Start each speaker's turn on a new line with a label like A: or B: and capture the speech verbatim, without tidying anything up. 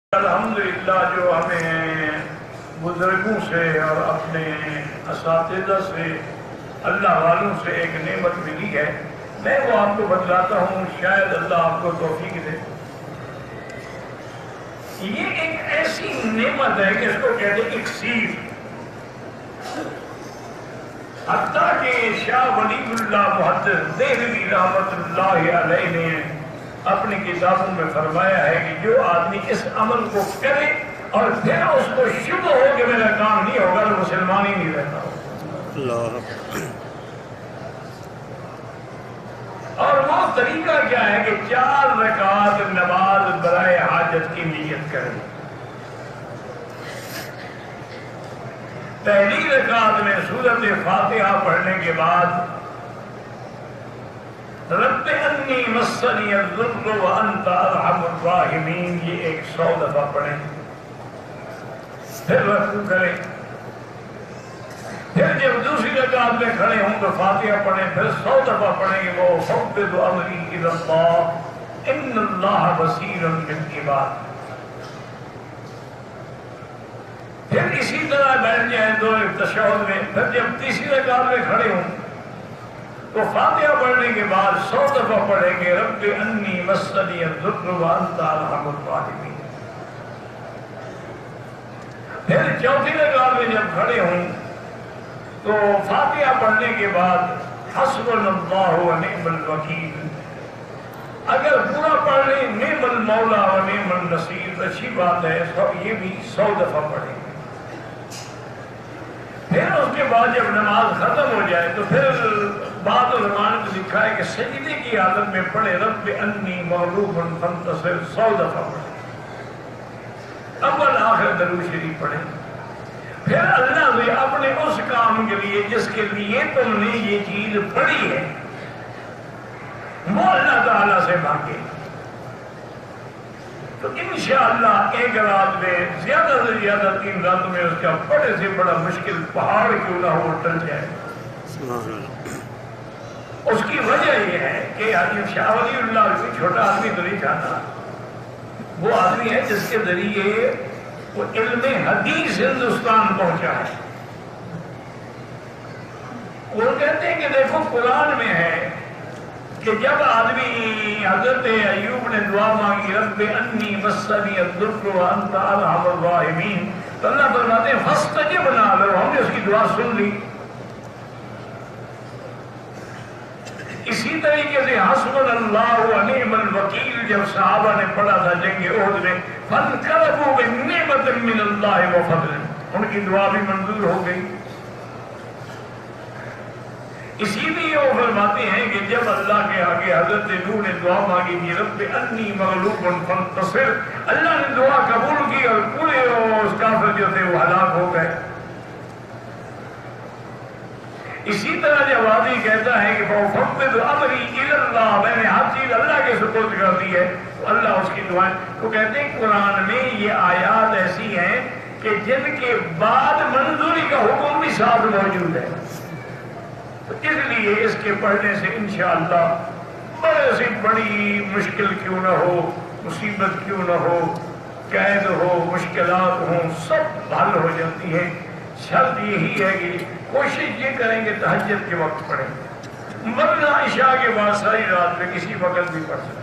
A: الحمدللہ جو ہمیں بزرگوں سے اور اپنے اساتذہ سے اللہ والوں سے ایک نعمت ملی ہے، میں وہ آپ کو بتلاتا ہوں، شاید اللہ آپ کو توفیق دے۔ یہ ایک ایسی نعمت ہے کہ اس کو کہتے ہیں اکسیر۔ حتیٰ کہ شاہ ولی اللہ محدث دہلوی رحمت اللہ علیہ نے اپنی کتابوں میں فرمایا ہے کہ جو آدمی اس عمل کو کرے اور پھر اس کو شبہ ہو کہ میرا کام نہیں ہوگا تو مسلمان ہی نہیں رہتا ہو۔ اور وہ طریقہ کیا ہے کہ چار رکعت نماز برائے حاجت کی نیت کرے۔ پہلی رکعت میں سورۃ فاتحہ پڑھنے کے بعد رب انی مسنی الضر وانت ارحم الراحمین یہ ایک سو دفعہ پڑھیں، پھر رکوع کریں، پھر جب دوسری رکعت میں کھڑے ہوں تو فاتحہ پڑھیں، پھر سو دفعہ پڑھیں گے وہ فوض امری الی اللہ ان اللہ بصیر بالعباد۔ پھر اسی طرح بیٹھ جائیں دو تشہد میں، پھر جب تیسری رکعت میں کھڑے ہوں تو فاتحہ پڑھنے کے بعد سو دفعہ پڑھیں گے رب انی مسنی الضر وانت ارحم الراحمین۔ پھر چوتھی رکعت میں جب کھڑے ہوں تو فاتحہ پڑھنے کے بعد حسبنا اللہ و نعم الوکیل، اگر پورا پڑھ لیں نعم المولا و نعم النصیر اچھی بات ہے، یہ بھی سو دفعہ پڑھیں گے۔ پھر اس کے بعد جب نماز ختم ہو جائے تو پھر بعض علماء نے لکھا ہے کہ سجدے کی حالت میں پڑھے رب انی مغلوب فانتصر سو دفعہ پڑھے، اول آخر درود شریف پڑھے۔ پھر اللہ نے اپنے اس کام کے لیے جس کے لیے تم نے یہ چیز پڑھی ہے وہ اللہ تعالیٰ سے مانگے، تو انشاءاللہ ایک رات میں زیادہ سے زیادہ تین رات میں اس کا بڑے سے بڑا مشکل پہاڑ کیوں نہ ہو ٹل جائے۔ اس کی وجہ یہ ہے کہ شاہ ولی اللہ کوئی چھوٹا آدمی تو نہیں چاہتا، وہ آدمی ہے جس کے ذریعے وہ علم حدیث ہندوستان پہنچا ہے۔ وہ کہتے ہیں کہ دیکھو قرآن میں ہے کہ جب آدمی حضرت ایوب نے دعا مانگی رب انی مسنی الضر وانت ارحم الراحمین تو اللہ فرماتے ہیں فاستجبنا لہ، ہم نے اس کی دعا سن لی۔ اسی طریقے سے حسبنا اللہ و نعم الوکیل جب صحابہ نے پڑھا تھا جنگ احد میں فانقلبوا بنعمت من اللہ و فضل، ان کی دعا بھی منظور ہو گئی۔ اسی لیے وہ فرماتے ہیں کہ جب اللہ کے آگے حضرت نوح نے دعا مانگی تھی رب انی مغلوب فانتصر، اللہ نے دعا قبول کی اور پورے اس کافر جو تھے وہ ہلاک ہو گئے۔ اسی طرح جب آدمی کہتا ہے کہ فوض امری الی اللہ، میں نے ہر چیز اللہ کے سپرد کر دی ہے، تو اللہ اس کی دعائیں، تو کہتے ہیں قرآن میں یہ آیات ایسی ہیں کہ جن کے بعد منظوری کا حکم بھی ساتھ موجود ہے، تو اس لیے اس کے پڑھنے سے انشاءاللہ بڑے سے بڑی مشکل کیوں نہ ہو، مصیبت کیوں نہ ہو، قید ہو، مشکلات ہوں، سب حل ہو جاتی ہے۔ شرط یہی ہے کہ کوشش یہ کریں کہ تہجد کے وقت پڑھیں، ورنہ عشاء کے بعد ساری رات میں کسی وقت بھی پڑھ سکتے۔